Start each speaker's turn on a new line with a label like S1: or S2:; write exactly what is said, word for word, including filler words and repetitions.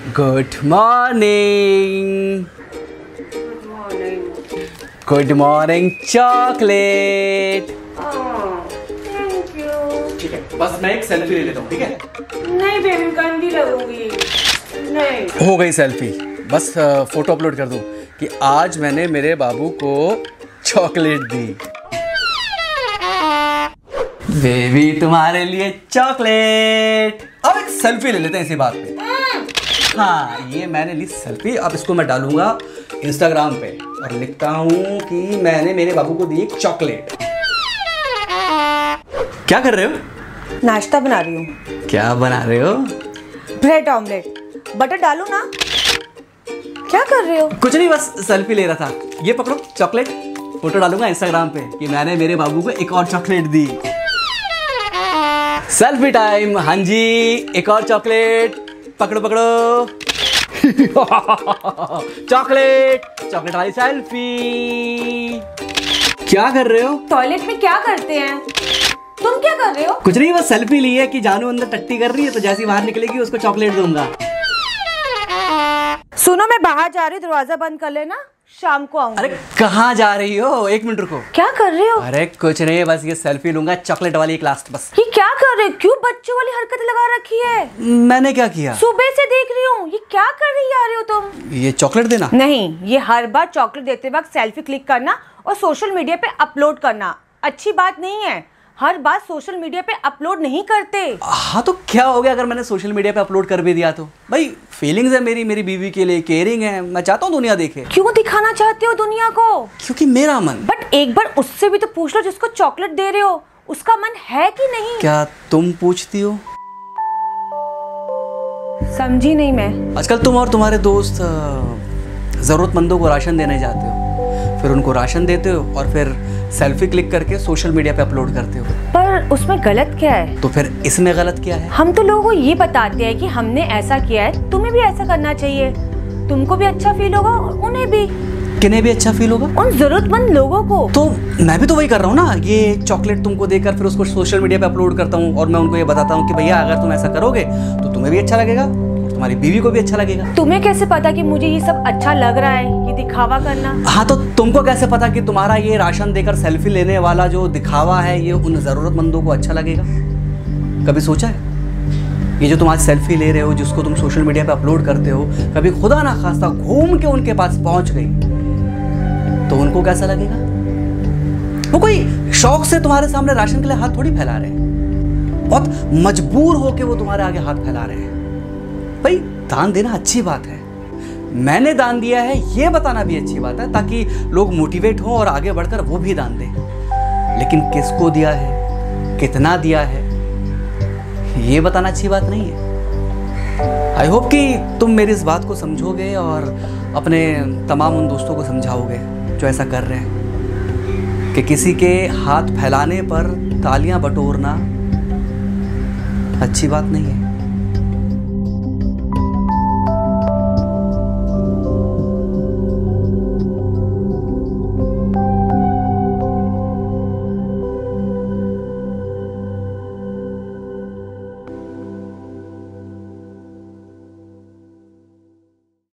S1: Good morning. Good morning chocolate.
S2: Thank you.
S1: ठीक है, बस मैं एक सेल्फी ले लेता हूँ, ठीक है?
S2: नहीं बेबी, गंदी लगूंगी। नहीं
S1: हो गई सेल्फी। बस फोटो अपलोड कर दूँ कि आज मैंने मेरे बाबू को चॉकलेट दी। बेबी तुम्हारे लिए चॉकलेट। अब एक सेल्फी ले लेते हैं इसी बात पे। हाँ, ये मैंने ली सेल्फी। अब इसको मैं डालूंगा इंस्टाग्राम पे और लिखता हूँ कि मैंने मेरे बाबू को दी एक चॉकलेट। क्या कर रहे हो?
S2: नाश्ता बना रही हूँ।
S1: क्या बना रहे हो?
S2: Bread omelette. बटर डालू ना? क्या कर रहे हो?
S1: कुछ नहीं, बस सेल्फी ले रहा था। ये पकड़ो चॉकलेट। फोटो डालूंगा इंस्टाग्राम पे कि मैंने मेरे बाबू को एक और चॉकलेट दी। Selfie time. हाँ जी, एक और चॉकलेट। पकड़ो पकड़ो। चॉकलेट चॉकलेट वाली सेल्फी। क्या कर रहे हो?
S2: टॉयलेट में क्या करते हैं? तुम क्या कर रहे हो?
S1: कुछ नहीं, बस सेल्फी ली है कि जानू अंदर टट्टी कर रही है, तो जैसी बाहर निकलेगी उसको चॉकलेट दूंगा।
S2: सुनो, मैं बाहर जा रही हूँ, दरवाजा बंद कर लेना, शाम को आऊंगी।
S1: अरे कहाँ जा रही हो? एक मिनट रुको।
S2: क्या कर रहे हो?
S1: अरे कुछ नहीं, बस ये सेल्फी लूंगा चॉकलेट वाली एक लास्ट बस।
S2: ये क्या कर रहे हो? क्यों बच्चों वाली हरकत लगा रखी है?
S1: मैंने क्या किया?
S2: सुबह से देख रही हूँ, ये क्या कर रही आ रही हो तुम?
S1: ये चॉकलेट देना?
S2: नहीं, ये हर बार चॉकलेट देते वक्त सेल्फी क्लिक करना और सोशल मीडिया पे अपलोड करना अच्छी बात नहीं है। हर बात सोशल मीडिया पे अपलोड नहीं करते।
S1: हाँ तो क्या हो गया अगर मैंने सोशल मीडिया पे अपलोड कर भी दिया तो? भाई फीलिंग्स है मेरी मेरी बीवी के लिए, केयरिंग है, मैं चाहता हूँ दुनिया देखे।
S2: क्यों दिखाना चाहते हो दुनिया को?
S1: क्योंकि मेरा मन।
S2: बट एक बार उससे भी तो पूछ लो जिसको चॉकलेट दे रहे हो, उसका मन है कि नहीं?
S1: क्या तुम पूछती हो?
S2: समझी नहीं मैं।
S1: आजकल तुम और तुम्हारे दोस्त जरूरतमंदों को राशन देने जाते हो, फिर उनको राशन देते हो और फिर सेल्फी क्लिक करके सोशल मीडिया पे अपलोड करते हो।
S2: पर उसमें गलत क्या है?
S1: तो फिर इसमें गलत क्या है?
S2: हम तो लोगों को ये बताते हैं कि हमने ऐसा किया है, तुम्हें भी ऐसा करना चाहिए। तुमको भी अच्छा फील होगा और उन्हें भी।
S1: किन्हें भी अच्छा फील होगा?
S2: उन जरूरतमंद लोगों को।
S1: तो मैं भी तो वही कर रहा हूँ ना, ये चॉकलेट तुमको देकर फिर उसको सोशल मीडिया पे अपलोड करता हूँ और मैं उनको ये बताता हूँ कि भैया अगर तुम ऐसा करोगे तो तुम्हें भी अच्छा लगेगा, तुम्हारी बीवी को भी अच्छा लगेगा।
S2: तुम्हें कैसे पता कि मुझे ये सब अच्छा लग रहा है, ये दिखावा करना?
S1: हाँ तो तुमको कैसे पता कि तुम्हारा ये राशन देकर सेल्फी लेने वाला जो दिखावा है ये उन जरूरतमंदों को अच्छा लगेगा? कभी सोचा है? ये जो तुम आज सेल्फी ले रहे हो, जिसको तुम सोशल मीडिया पे अपलोड करते हो, कभी खुदा ना खास्ता घूम के उनके पास पहुंच गई तो उनको कैसा लगेगा? वो कोई शौक से तुम्हारे सामने राशन के लिए हाथ थोड़ी फैला रहे हैं, बहुत मजबूर होके वो तुम्हारे आगे हाथ फैला रहे हैं। भाई दान देना अच्छी बात है, मैंने दान दिया है ये बताना भी अच्छी बात है, ताकि लोग मोटिवेट हों और आगे बढ़कर वो भी दान दें। लेकिन किसको दिया है, कितना दिया है, ये बताना अच्छी बात नहीं है। आई होप कि तुम मेरी इस बात को समझोगे और अपने तमाम उन दोस्तों को समझाओगे जो ऐसा कर रहे हैं कि किसी के हाथ फैलाने पर तालियां बटोरना अच्छी बात नहीं है।